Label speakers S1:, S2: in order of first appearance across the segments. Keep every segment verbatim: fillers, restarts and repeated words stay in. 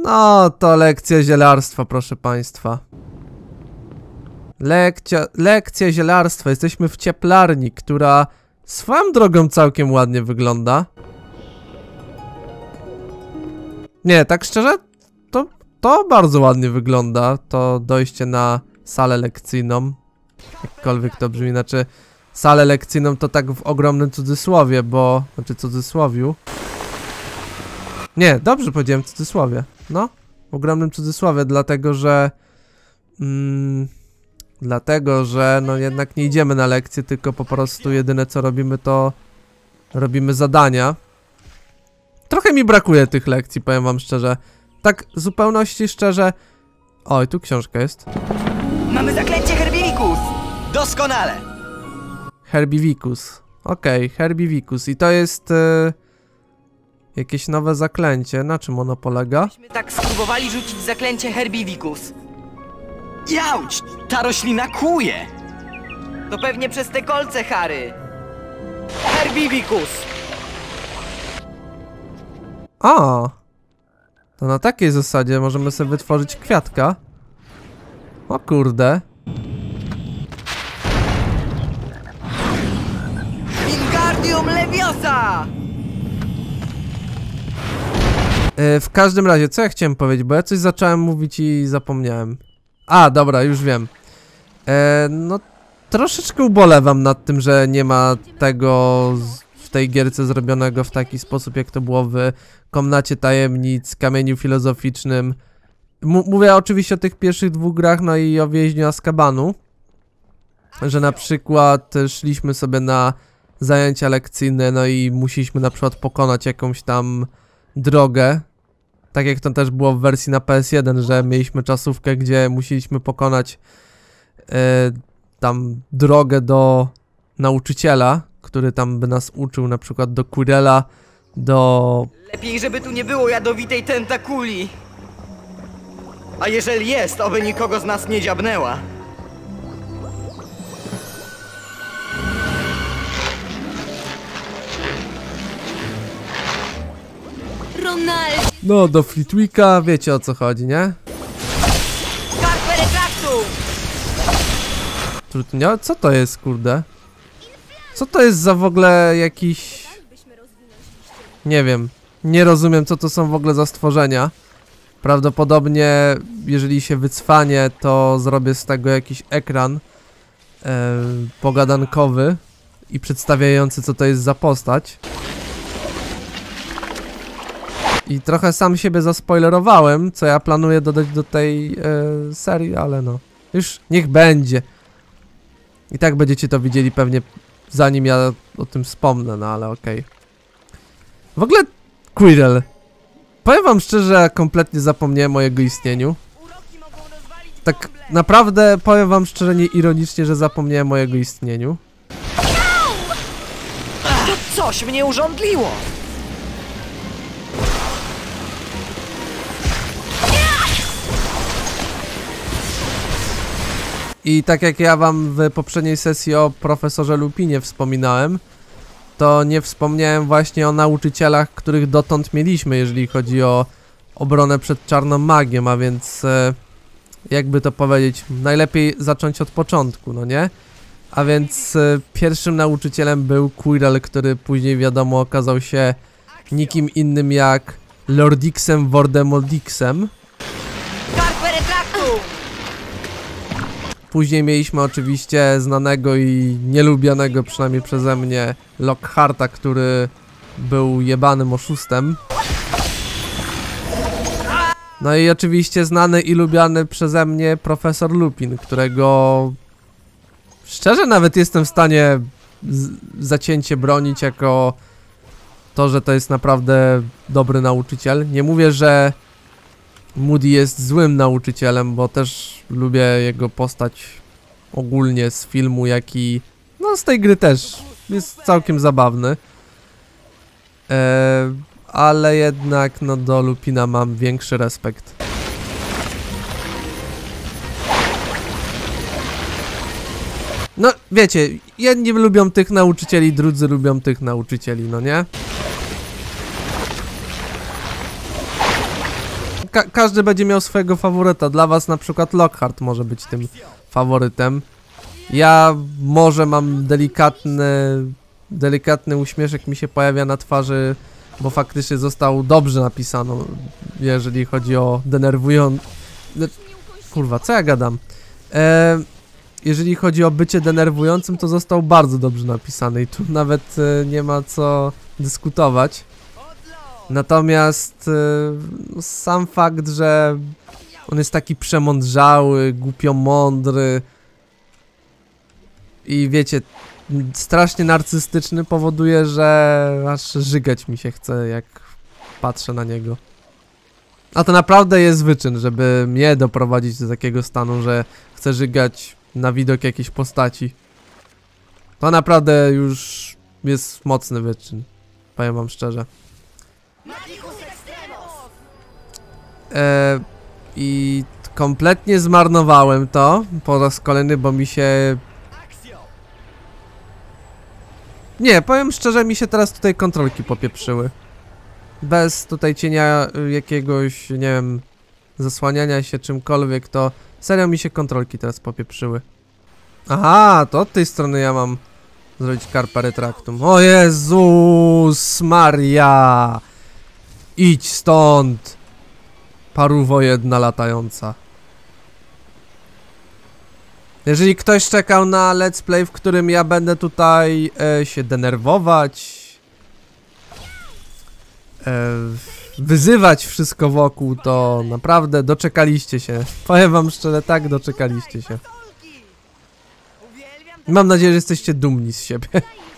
S1: No, to lekcja zielarstwa, proszę państwa. Lekcja, lekcja zielarstwa. Jesteśmy w cieplarni, która swoją drogą całkiem ładnie wygląda. Nie, tak szczerze, to, to bardzo ładnie wygląda. To dojście na salę lekcyjną. Jakkolwiek to brzmi, znaczy salę lekcyjną to tak w ogromnym cudzysłowie, bo... Znaczy cudzysłowiu. Nie, dobrze powiedziałem w cudzysłowie. No, w ogromnym cudzysłowie, dlatego że... Mm, dlatego, że no jednak nie idziemy na lekcje, tylko po prostu jedyne co robimy to... Robimy zadania. Trochę mi brakuje tych lekcji, powiem wam szczerze. Tak, w zupełności szczerze... Oj, tu książka jest.
S2: Mamy zaklęcie Herbivicus! Doskonale!
S1: Herbivicus. Okej, okay, Herbivicus. I to jest... Yy, jakieś nowe zaklęcie. Na czym ono polega?
S2: Myśmy tak spróbowali rzucić zaklęcie Herbivicus. Jauć! Ta roślina kłuje! To pewnie przez te kolce, Harry. Herbivicus!
S1: A, to na takiej zasadzie możemy sobie wytworzyć kwiatka. O kurde.
S2: Wingardium Leviosa!
S1: Yy, w każdym razie, co ja chciałem powiedzieć, bo ja coś zacząłem mówić i zapomniałem. A, dobra, już wiem. Yy, no, troszeczkę ubolewam nad tym, że nie ma tego w tej gierce zrobionego w taki sposób, jak to było w Komnacie Tajemnic, Kamieniu Filozoficznym. M mówię oczywiście o tych pierwszych dwóch grach, no i o Więźniu Azkabanu. Że na przykład szliśmy sobie na zajęcia lekcyjne, no i musieliśmy na przykład pokonać jakąś tam drogę. Tak jak to też było w wersji na P S jeden, że mieliśmy czasówkę, gdzie musieliśmy pokonać e, tam drogę do nauczyciela, który tam by nas uczył, na przykład do Quirrella, do...
S2: Lepiej, żeby tu nie było jadowitej tentakuli. A jeżeli jest, oby nikogo z nas nie dziabnęła.
S3: Ronald!
S1: No, do Flitwicka, wiecie o co chodzi, nie?
S2: Carpe retractum!
S1: Trudnia? Co to jest, kurde? Co to jest za w ogóle jakiś... Nie wiem. Nie rozumiem, co to są w ogóle za stworzenia. Prawdopodobnie, jeżeli się wycwanie, to zrobię z tego jakiś ekran e, pogadankowy i przedstawiający, co to jest za postać. I trochę sam siebie zaspoilerowałem, co ja planuję dodać do tej e, serii, ale no, już niech będzie. I tak będziecie to widzieli pewnie, zanim ja o tym wspomnę, no ale okej. Okay. W ogóle Quirrell. Powiem wam szczerze, ja kompletnie zapomniałem o jego istnieniu. Tak naprawdę powiem wam szczerze, nie ironicznie, że zapomniałem o jego istnieniu.
S2: To coś mnie urządliło!
S1: I tak jak ja wam w poprzedniej sesji o profesorze Lupinie wspominałem, to nie wspomniałem właśnie o nauczycielach, których dotąd mieliśmy, jeżeli chodzi o obronę przed czarną magią, a więc e, jakby to powiedzieć, najlepiej zacząć od początku, no nie? A więc e, pierwszym nauczycielem był Quirrell, który później wiadomo okazał się nikim innym jak Lordixem Voldemortixem.
S2: Carpe retractum!
S1: Później mieliśmy oczywiście znanego i nielubianego przynajmniej przeze mnie Lockharta, który był jebanym oszustem. No i oczywiście znany i lubiany przeze mnie profesor Lupin, którego szczerze nawet jestem w stanie zacięcie bronić jako to, że to jest naprawdę dobry nauczyciel. Nie mówię, że Moody jest złym nauczycielem, bo też lubię jego postać ogólnie z filmu, jak i no z tej gry też jest całkiem zabawny. Eee, ale jednak no do Lupina mam większy respekt. No wiecie, jedni lubią tych nauczycieli, drudzy lubią tych nauczycieli, no nie? ka każdy będzie miał swojego faworyta. Dla was na przykład Lockhart może być tym faworytem. Ja może mam delikatny, delikatny uśmieszek mi się pojawia na twarzy, bo faktycznie został dobrze napisany, jeżeli chodzi o denerwujący... Kurwa, co ja gadam? E, jeżeli chodzi o bycie denerwującym, to został bardzo dobrze napisany i tu nawet e, nie ma co dyskutować. Natomiast e, sam fakt, że on jest taki przemądrzały, głupio mądry i wiecie, strasznie narcystyczny, powoduje, że aż żygać mi się chce, jak patrzę na niego. A to naprawdę jest wyczyn, żeby mnie doprowadzić do takiego stanu, że chcę żygać na widok jakiejś postaci. To naprawdę już jest mocny wyczyn. Powiem wam szczerze. E, I kompletnie zmarnowałem to po raz kolejny, bo mi się... Nie, powiem szczerze, mi się teraz tutaj kontrolki popieprzyły. Bez tutaj cienia jakiegoś, nie wiem, zasłaniania się czymkolwiek, to serio mi się kontrolki teraz popieprzyły. Aha, to od tej strony ja mam zrobić Carpe Retractum. O Jezus Maria! Idź stąd! Parówo jedna latająca. Jeżeli ktoś czekał na let's play, w którym ja będę tutaj e, się denerwować, e, wyzywać wszystko wokół, to naprawdę doczekaliście się. Powiem wam szczerze, tak, doczekaliście się. Mam nadzieję, że jesteście dumni z siebie.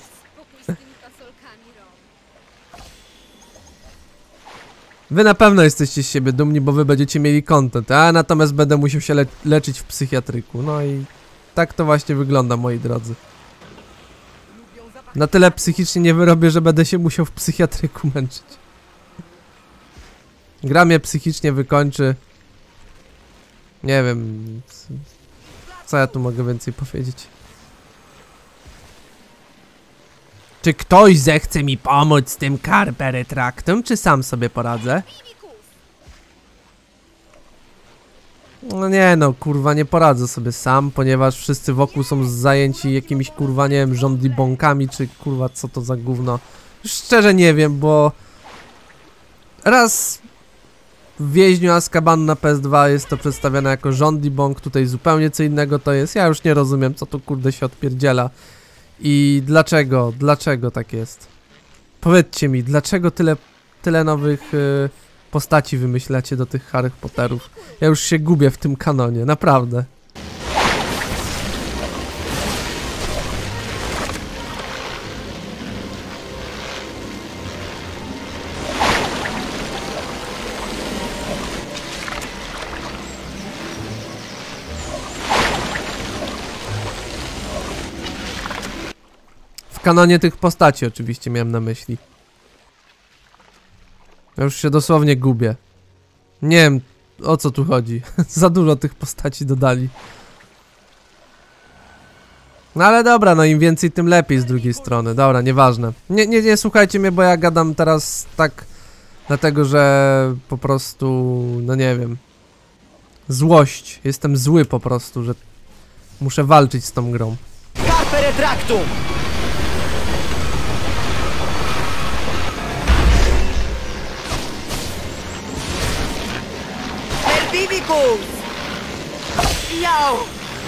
S1: Wy na pewno jesteście z siebie dumni, bo wy będziecie mieli content, a natomiast będę musiał się le leczyć w psychiatryku. No i tak to właśnie wygląda, moi drodzy. Na tyle psychicznie nie wyrobię, że będę się musiał w psychiatryku męczyć. Gra mnie psychicznie wykończy. Nie wiem, co ja tu mogę więcej powiedzieć. Czy ktoś zechce mi pomóc z tym Carpe Retractum, czy sam sobie poradzę? No nie no, kurwa, nie poradzę sobie sam, ponieważ wszyscy wokół są zajęci jakimiś, kurwa, nie wiem, żądlibonkami, czy kurwa, co to za gówno. Szczerze nie wiem, bo... Raz w Więźniu Azkabanu na P S dwa jest to przedstawiane jako żądlibonk, tutaj zupełnie co innego to jest. Ja już nie rozumiem, co tu kurde się odpierdziela. I dlaczego? Dlaczego tak jest? Powiedzcie mi, dlaczego tyle, tyle nowych y, postaci wymyślacie do tych Harry Potterów? Ja już się gubię w tym kanonie, naprawdę. W kanonie tych postaci oczywiście miałem na myśli. Ja już się dosłownie gubię. Nie wiem, o co tu chodzi. Za dużo tych postaci dodali. No ale dobra, no im więcej, tym lepiej z drugiej strony. Dobra, nieważne. Nie, nie, nie słuchajcie mnie, bo ja gadam teraz tak, dlatego że po prostu, no nie wiem. Złość. Jestem zły po prostu, że muszę walczyć z tą grą.
S2: Carpe Retractum! Herbivicus! Jau!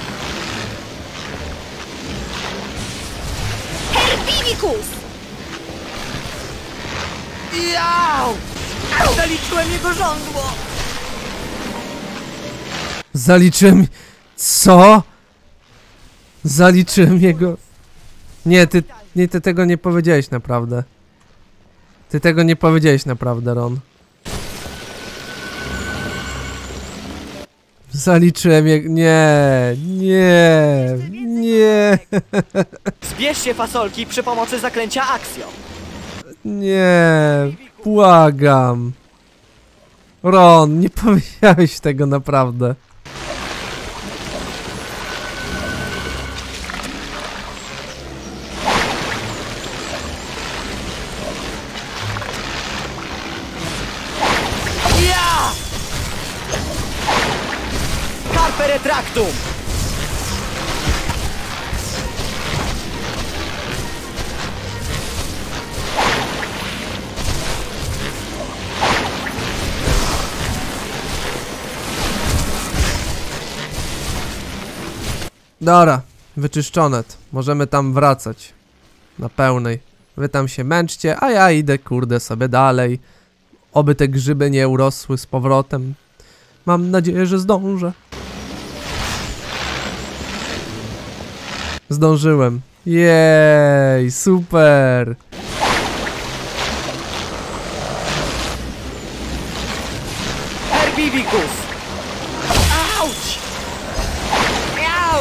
S3: Herbivicus!
S2: Jau! Zaliczyłem jego żądło!
S1: Zaliczyłem... Co? Zaliczyłem jego... Nie, ty, nie, ty tego nie powiedziałeś naprawdę. Ty tego nie powiedziałeś naprawdę, Ron. Zaliczyłem jego... Nie, nie, nie,
S2: Zbierz się, fasolki, przy pomocy zaklęcia Axio.
S1: nie, błagam. Ron, nie powiedziałeś tego naprawdę.
S2: Ja! Carpe retractum!
S1: Dobra, wyczyszczone. Możemy tam wracać. Na pełnej. Wy tam się męczcie, a ja idę, kurde, sobie dalej. Oby te grzyby nie urosły z powrotem. Mam nadzieję, że zdążę. Zdążyłem. Jej, super.
S2: Herbivicus! Auć! Miau!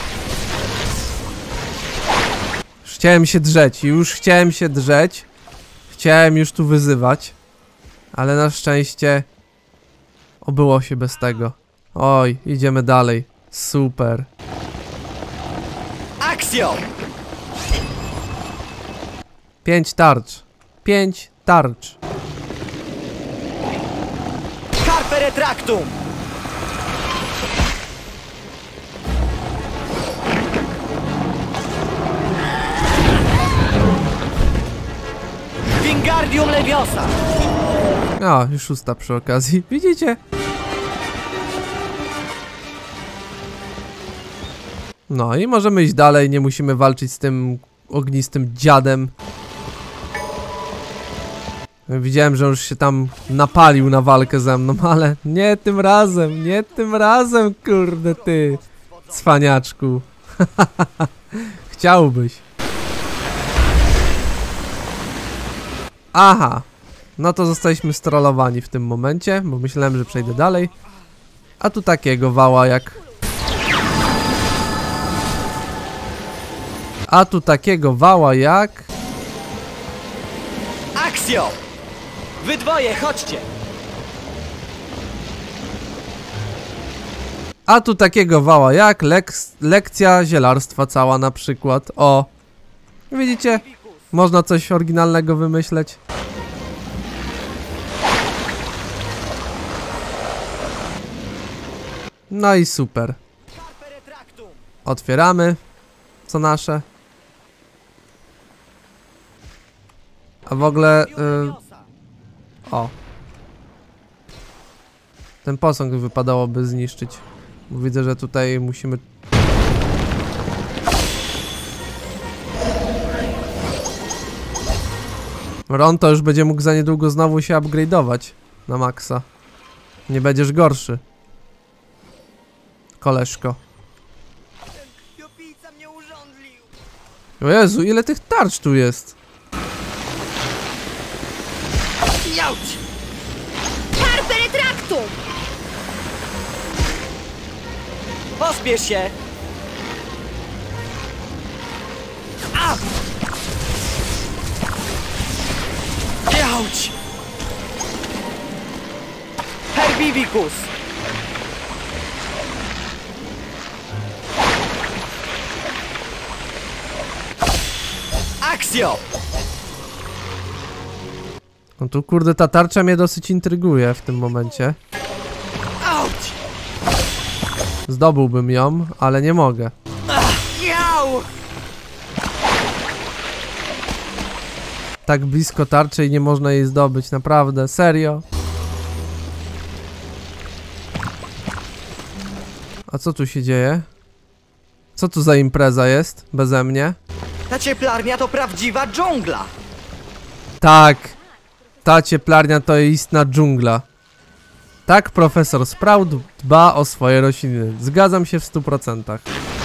S1: Już chciałem się drzeć, już chciałem się drzeć. Chciałem już tu wyzywać. Ale na szczęście obyło się bez tego. Oj, idziemy dalej. Super.
S2: Axio!
S1: Pięć tarcz. Pięć tarcz.
S2: Carpe retractum! Wingardium Leviosa!
S1: O, już szósta przy okazji. Widzicie? No i możemy iść dalej. Nie musimy walczyć z tym ognistym dziadem. Widziałem, że już się tam napalił na walkę ze mną, ale nie tym razem, nie tym razem, kurde ty, cwaniaczku. Chciałbyś. Aha, no to zostaliśmy strollowani w tym momencie, bo myślałem, że przejdę dalej. A tu takiego wała jak... A tu takiego wała jak...
S2: Axio! Wy dwoje, chodźcie!
S1: A tu takiego wała jak leks lekcja zielarstwa cała na przykład. O! Widzicie? Można coś oryginalnego wymyśleć. No i super. Otwieramy. Co nasze? A w ogóle... Yy... O. Ten posąg wypadałoby zniszczyć. Bo widzę, że tutaj musimy... Ron to już będzie mógł za niedługo znowu się upgrade'ować na maksa. Nie będziesz gorszy. Koleżko.
S2: Jopica mnie urządlił!
S1: O Jezu, ile tych tarcz tu jest?
S2: Jauć!
S3: Carpe retractum!
S2: Pospiesz się! A! Jauć! Herbivicus! Axio!
S1: No tu kurde ta tarcza mnie dosyć intryguje w tym momencie.
S2: Auć!
S1: Zdobyłbym ją, ale nie mogę.
S2: Jau!
S1: Tak blisko tarczy i nie można jej zdobyć, naprawdę, serio. A co tu się dzieje? Co tu za impreza jest, beze mnie?
S2: Ta cieplarnia to prawdziwa dżungla!
S1: Tak, ta cieplarnia to istna dżungla. Tak profesor Sprout dba o swoje rośliny. Zgadzam się w stu procentach.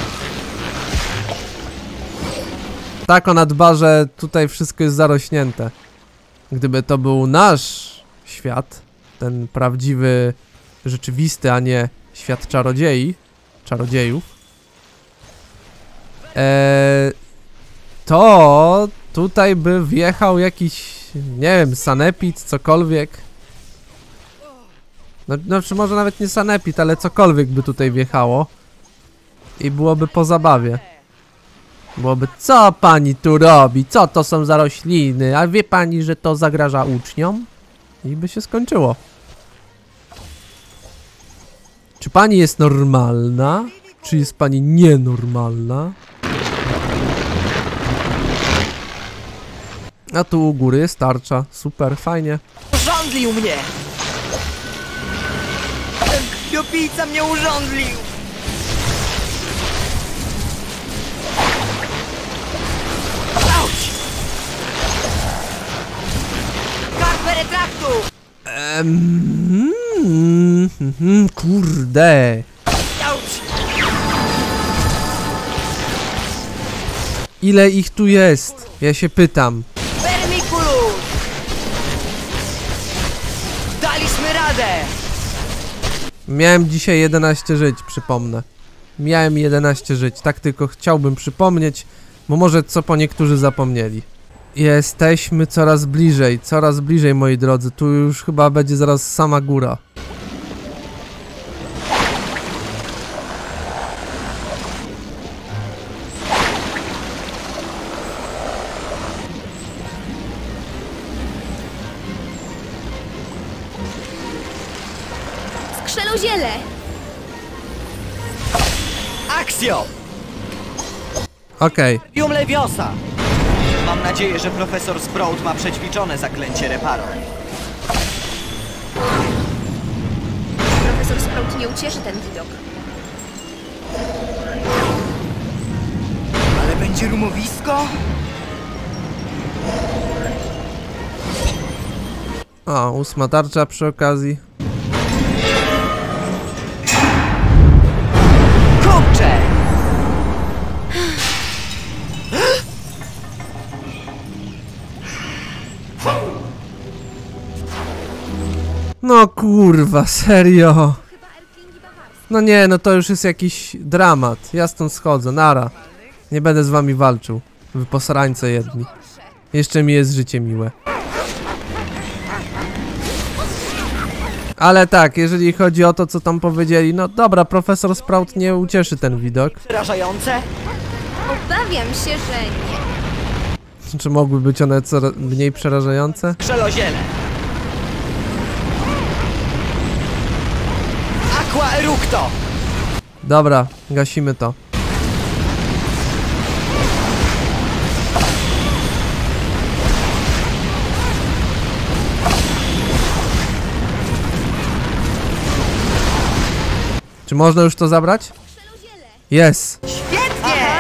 S1: Tak ona dba, że tutaj wszystko jest zarośnięte. Gdyby to był nasz świat, ten prawdziwy, rzeczywisty, a nie świat czarodziei, czarodziejów, eee, to tutaj by wjechał jakiś, nie wiem, sanepid, cokolwiek. No, znaczy może nawet nie sanepid, ale cokolwiek by tutaj wjechało. I byłoby po zabawie. Byłoby, co pani tu robi? Co to są za rośliny? A wie pani, że to zagraża uczniom? I by się skończyło. Czy pani jest normalna? Czy jest pani nienormalna? A tu u góry jest tarcza. Super, fajnie.
S2: Urządlił mnie! Ten krwiopijca mnie urządlił! Auć! Karpę retraktu!
S1: Ehm, mm, mm, kurde.
S2: Auć!
S1: Ile ich tu jest? Ja się pytam.
S2: Vermiculus! Daliśmy radę!
S1: Miałem dzisiaj jedenaście żyć, przypomnę. Miałem jedenaście żyć, tak tylko chciałbym przypomnieć, bo może co po niektórzy zapomnieli. Jesteśmy coraz bliżej, coraz bliżej, moi drodzy. Tu już chyba będzie zaraz sama góra.
S3: Skrzeloziele!
S2: Akcjo!
S1: Okej, okay.
S2: Jum Leviosa! Mam nadzieję, że profesor Sprout ma przećwiczone zaklęcie Reparo.
S3: Profesor Sprout nie ucieszy ten widok.
S2: Ale będzie rumowisko?
S1: O, ósma tarcza przy okazji.
S2: Kurczę!
S1: No kurwa, serio. No nie, no to już jest jakiś dramat. Ja stąd schodzę, nara. Nie będę z wami walczył. Wy posrańce jedni. Jeszcze mi jest życie miłe. Ale tak, jeżeli chodzi o to, co tam powiedzieli, no dobra, profesor Sprout nie ucieszy ten widok.
S2: Przerażające?
S3: Obawiam się, że nie.
S1: Czy mogły być one co mniej przerażające?
S2: Krzeloziele! Aqua Eructo!
S1: Dobra, gasimy to. Czy można już to zabrać? Jest!
S2: Świetnie!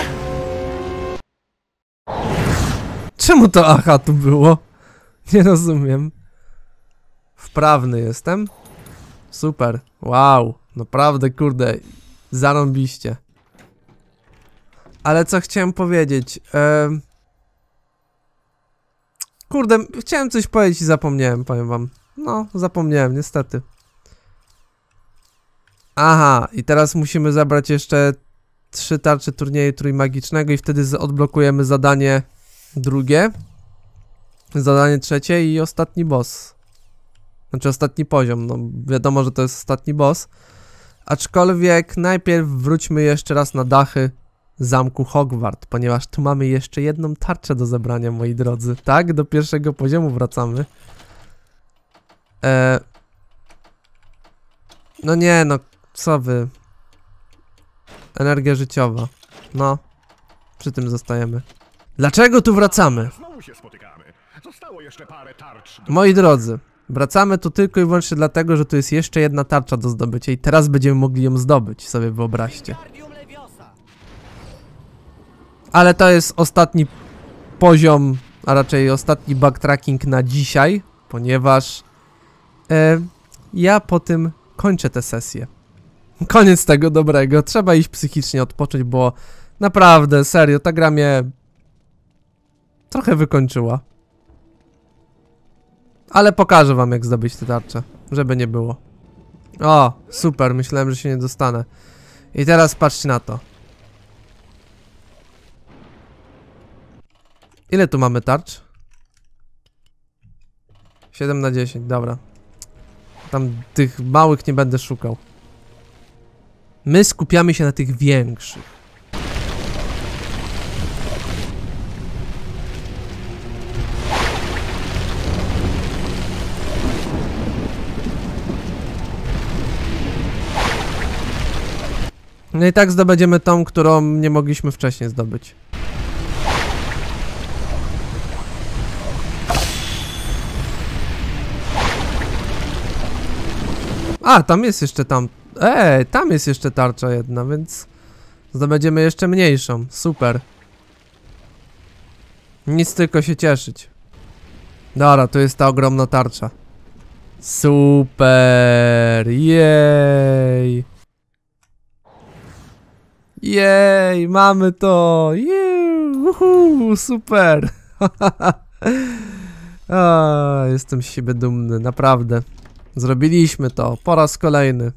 S1: Czemu to aha tu było? Nie rozumiem. Wprawny jestem. Super. Wow. Naprawdę, kurde. Zarąbiście. Ale co chciałem powiedzieć? Ehm... Kurde, chciałem coś powiedzieć i zapomniałem, powiem wam. No, zapomniałem, niestety. Aha, i teraz musimy zabrać jeszcze trzy tarcze turnieju trójmagicznego i wtedy odblokujemy zadanie drugie. Zadanie trzecie i ostatni boss. Znaczy ostatni poziom, no wiadomo, że to jest ostatni boss. Aczkolwiek najpierw wróćmy jeszcze raz na dachy zamku Hogwart, ponieważ tu mamy jeszcze jedną tarczę do zebrania, moi drodzy. Tak, do pierwszego poziomu wracamy. Eee... No nie, no co wy? Energia życiowa. No, przy tym zostajemy. Dlaczego tu wracamy?
S4: Znowu się spotykamy. Zostało jeszcze parę tarcz.
S1: Moi drodzy, wracamy tu tylko i wyłącznie dlatego, że tu jest jeszcze jedna tarcza do zdobycia i teraz będziemy mogli ją zdobyć, sobie wyobraźcie. Ale to jest ostatni poziom, a raczej ostatni backtracking na dzisiaj, ponieważ e, ja po tym kończę tę sesję. Koniec tego dobrego, trzeba iść psychicznie odpocząć, bo naprawdę, serio, ta gra mnie trochę wykończyła. Ale pokażę wam, jak zdobyć tę tarczę, żeby nie było. O, super, myślałem, że się nie dostanę. I teraz patrzcie na to. Ile tu mamy tarcz? siedem na dziesięć, dobra. Tam tych małych nie będę szukał. My skupiamy się na tych większych. No i tak zdobędziemy tą, którą nie mogliśmy wcześniej zdobyć. A, tam jest jeszcze tam... Ej, tam jest jeszcze tarcza jedna, więc... zdobędziemy jeszcze mniejszą. Super. Nic, tylko się cieszyć. Dobra, tu jest ta ogromna tarcza. Super! Jej! Jej! Mamy to! Juhu, super! A, jestem z siebie dumny, naprawdę. Zrobiliśmy to po raz kolejny.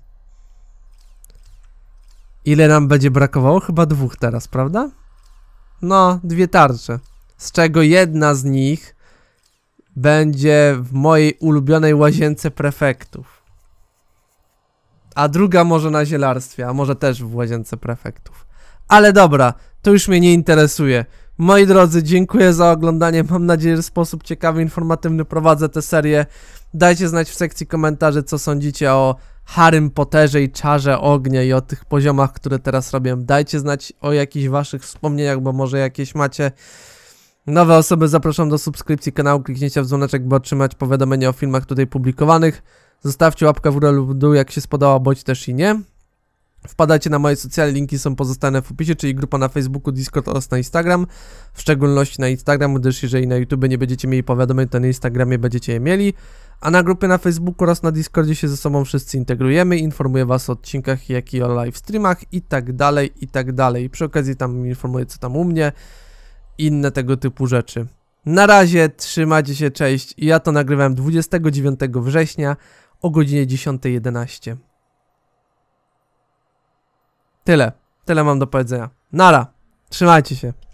S1: Ile nam będzie brakowało? Chyba dwóch teraz, prawda? No, dwie tarcze. Z czego jedna z nich będzie w mojej ulubionej łazience prefektów. A druga może na zielarstwie, a może też w łazience prefektów. Ale dobra, to już mnie nie interesuje. Moi drodzy, dziękuję za oglądanie. Mam nadzieję, że w sposób ciekawy, informatywny prowadzę tę serię. Dajcie znać w sekcji komentarzy, co sądzicie o Harrym Potterze i Czarze Ognia i o tych poziomach, które teraz robię. Dajcie znać o jakichś waszych wspomnieniach, bo może jakieś macie. Nowe osoby zapraszam do subskrypcji kanału, kliknięcia w dzwoneczek, by otrzymać powiadomienia o filmach tutaj publikowanych. Zostawcie łapkę w górę lub w dół, jak się spodoba, bądź też i nie. Wpadajcie na moje socjale, linki są pozostane w opisie, czyli grupa na Facebooku, Discord oraz na Instagram. W szczególności na Instagram, gdyż jeżeli na YouTube nie będziecie mieli powiadomień, to na Instagramie będziecie je mieli. A na grupie na Facebooku oraz na Discordzie się ze sobą wszyscy integrujemy. Informuję was o odcinkach, jak i o live streamach i tak dalej, i tak dalej. Przy okazji tam informuję, co tam u mnie. Inne tego typu rzeczy. Na razie, trzymajcie się, cześć. Ja to nagrywałem dwudziestego dziewiątego września o godzinie dziesiąta jedenaście. Tyle. Tyle mam do powiedzenia. Nara. Trzymajcie się.